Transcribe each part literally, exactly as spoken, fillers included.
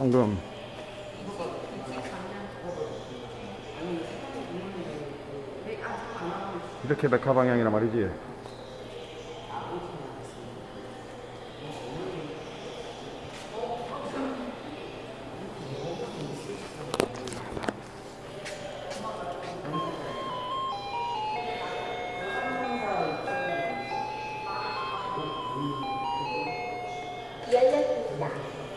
황금. 이렇게 메카 방향이란 말이지. 열렸습니다.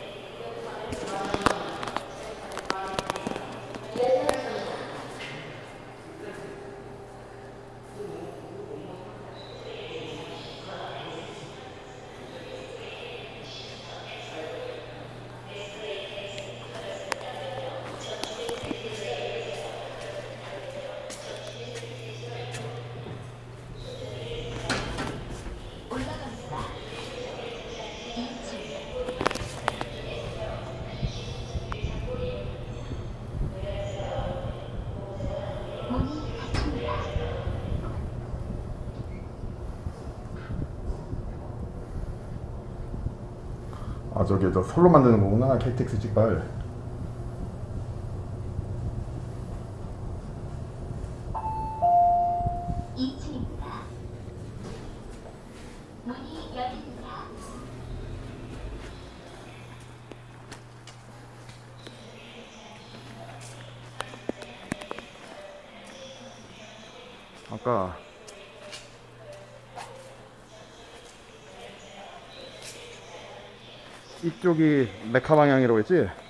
아, 저기 저 솔로 만드는 거구나. 케이티엑스 직발. 이 층입니다. 문이 열립니다. 아까 이쪽이 메카 방향이라고 했지?